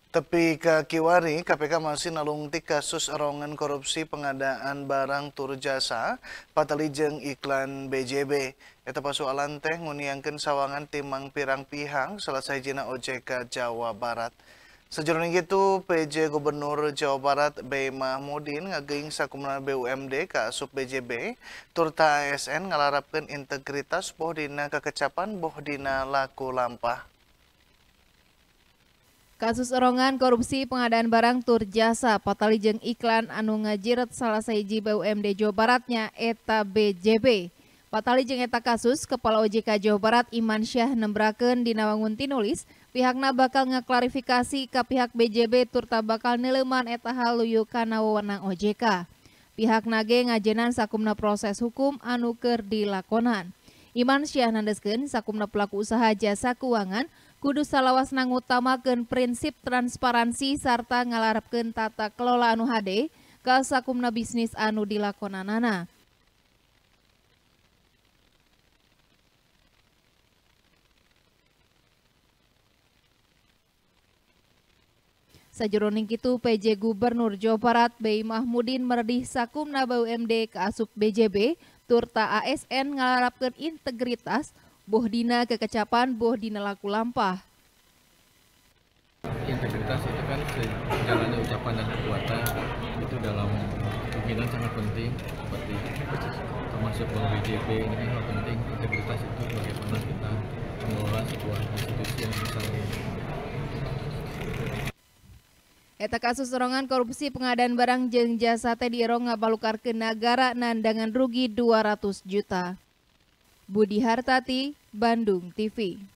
Tepi ke Kiwari, KPK masih nalungtik kasus erongan korupsi pengadaan barang tur jasa patalijeng iklan BJB. Eta persoalan teh nguniangkeun sawangan timang pirang pihang selesai jina OJK Jawa Barat. Sejroning itu, PJ Gubernur Jawa Barat B. Mahmudin ngageuing sakumna BUMD ka asup BJB, turta ASN ngalarapkeun integritas boh dina kekecapan boh dina laku lampah. Kasus erongan korupsi pengadaan barang tur jasa patalijeng iklan anu ngajiret salah sahiji BUMD Jawa Baratnya eta BJB. Patalijeng eta kasus Kepala OJK Jawa Barat Iman Syah nembrakeun dina wangun tinulis pihakna bakal ngaklarifikasi ka pihak BJB turta bakal neuleman eta hal luyu kana wewenang OJK. Pihakna ge ngajenan sakumna proses hukum anu keur dilakonan. Iman Syah nandeskeun sakumna pelaku usaha jasa keuangan kudu salawasna ngutamakeun prinsip transparansi sarta ngalarapkeun tata kelola anu hade ka sakumna bisnis anu dilakonanana. Sajroning kitu PJ Gubernur Jawa Barat B. Mahmudin meredih sakumna BUMD ka asup BJB turta ASN ngalarapkeun integritas boh dina kekecapan boh dina laku lampah. Integritas itu kan sejalannya ucapan dan perbuatan itu dalam pimpinan sangat penting, seperti termasuk Bank BJB ini kan hal penting. Integritas itu bagaimana kita mengelola sebuah institusi yang besar ini. Eta kasus erongan korupsi pengadaan barang jeung jasa teh dierong ngabalukarkeun nagara nandangan rugi 200 juta. Budi Hartati, Bandung TV.